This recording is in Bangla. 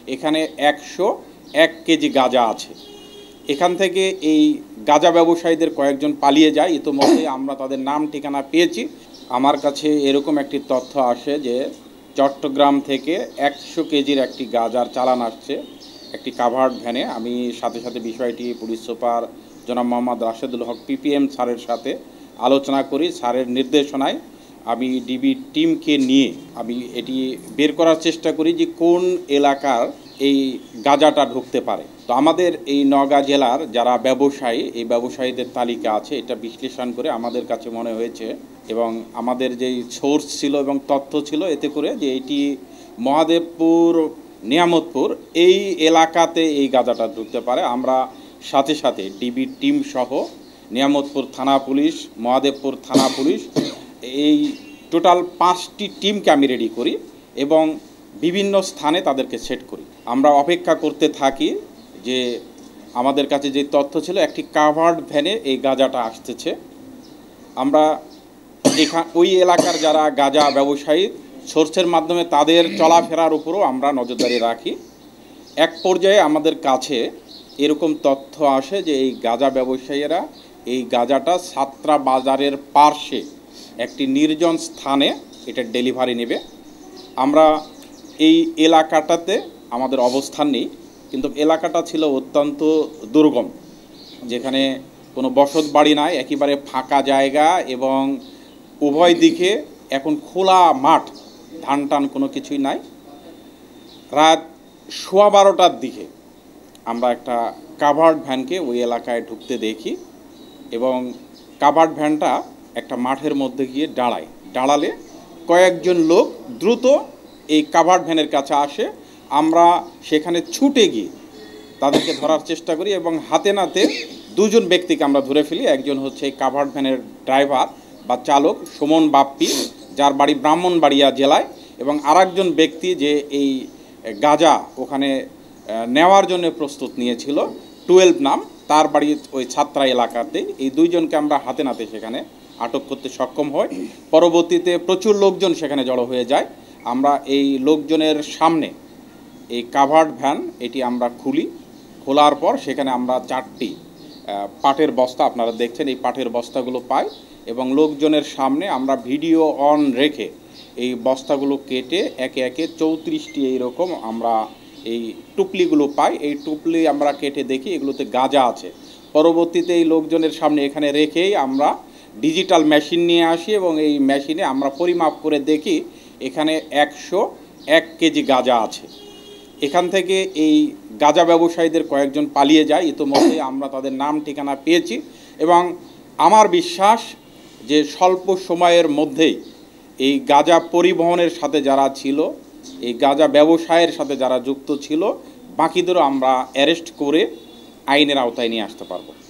এখানে 101 কেজি গাঁজা আছে। এখান থেকে এই গাঁজা ব্যবসায়ীদের কয়েকজন পালিয়ে যায়, ইতোমধ্যে আমরা তাদের নাম ঠিকানা পেয়েছি। আমার কাছে এরকম একটি তথ্য আসে যে চট্টগ্রাম থেকে 100 কেজির একটি গাঁজার চালান আসছে একটি কাভার্ড ভ্যানে। আমি সাথে সাথে বিষয়টি পুলিশ সুপার জনাব মোহাম্মদ রাশেদুল হক পিপিএম স্যারের সাথে আলোচনা করি। স্যারের নির্দেশনায় আমি ডিবি টিমকে নিয়ে আমি এটি বের করার চেষ্টা করি যে কোন এলাকার এই গাঁজাটা ঢুকতে পারে। তো আমাদের এই নওগাঁ জেলার যারা ব্যবসায়ী, এই ব্যবসায়ীদের তালিকা আছে, এটা বিশ্লেষণ করে আমাদের কাছে মনে হয়েছে এবং আমাদের যেই সোর্স ছিল এবং তথ্য ছিল এতে করে যে এটি মহাদেবপুর, নিয়ামতপুর এই এলাকাতে এই গাঁজাটা ঢুকতে পারে। আমরা সাথে সাথে ডিবি টিম সহ নিয়ামতপুর থানা পুলিশ, মহাদেবপুর থানা পুলিশ, এই টোটাল 5টি টিমকে আমি রেডি করি এবং বিভিন্ন স্থানে তাদেরকে সেট করি। আমরা অপেক্ষা করতে থাকি যে আমাদের কাছে যে তথ্য ছিল একটি কাভার্ড ভ্যানে এই গাঁজাটা আসতেছে। আমরা ওই এলাকার যারা গাঁজা ব্যবসায়ী সোর্সের মাধ্যমে তাদের চলাফেরার উপরও আমরা নজরদারি রাখি। এক পর্যায়ে আমাদের কাছে এরকম তথ্য আসে যে এই গাঁজা ব্যবসায়ীরা এই গাঁজাটা সাতরা বাজারের পার্শ্বে একটি নির্জন স্থানে এটা ডেলিভারি নেবে। আমরা এই এলাকাটাতে আমাদের অবস্থান নেই, কিন্তু এলাকাটা ছিল অত্যন্ত দুর্গম, যেখানে কোনো বসত বাড়ি নাই, একেবারে ফাঁকা জায়গা এবং উভয় দিকে এখন খোলা মাঠ, ধান টান কোনো কিছুই নাই। রাত 12:15টার দিকে আমরা একটা কাভার্ড ভ্যানকে ওই এলাকায় ঢুকতে দেখি এবং কাভার্ড ভ্যানটা একটা মাঠের মধ্যে গিয়ে দাঁড়ালে কয়েকজন লোক দ্রুত এই কাভার্ড ভ্যানের কাছে আসে। আমরা সেখানে ছুটে গিয়ে তাদেরকে ধরার চেষ্টা করি এবং হাতে নাতে দুজন ব্যক্তিকে আমরা ধরে ফেলি। একজন হচ্ছে এই কাভার্ড ভ্যানের ড্রাইভার বা চালক সুমন বাপ্পি, যার বাড়ি ব্রাহ্মণবাড়িয়া জেলায়, এবং আরেকজন ব্যক্তি যে এই গাঁজা ওখানে নেওয়ার জন্য প্রস্তুত নিয়েছিল, 12 নাম, তার বাড়ি ওই ছাত্রা এলাকাতেই। এই দুইজনকে আমরা হাতে নাতে সেখানে আটক করতে সক্ষম হই। পরবর্তীতে প্রচুর লোকজন সেখানে জড়ো হয়ে যায়। আমরা এই লোকজনের সামনে এই কাভার্ড ভ্যান এটি আমরা খোলার পর সেখানে আমরা 4টি পাটের বস্তা, আপনারা দেখছেন এই পাটের বস্তাগুলো পাই এবং লোকজনের সামনে আমরা ভিডিও অন রেখে এই বস্তাগুলো কেটে একে একে 34টি এইরকম আমরা এই টুপলিগুলো পাই। এই টুপলি আমরা কেটে দেখি এগুলোতে গাঁজা আছে। পরবর্তীতে এই লোকজনের সামনে এখানে রেখেই আমরা ডিজিটাল মেশিন নিয়ে আসি এবং এই মেশিনে আমরা পরিমাপ করে দেখি এখানে 101 কেজি গাঁজা আছে। এখান থেকে এই গাঁজা ব্যবসায়ীদের কয়েকজন পালিয়ে যায়, ইতোমধ্যে আমরা তাদের নাম ঠিকানা পেয়েছি এবং আমার বিশ্বাস যে স্বল্প সময়ের মধ্যেই এই গাঁজা পরিবহনের সাথে যারা ছিল, এই গাঁজা ব্যবসায়ের সাথে যারা যুক্ত ছিল, বাকিদেরও আমরা অ্যারেস্ট করে আইনের আওতায় নিয়ে আসতে পারবো।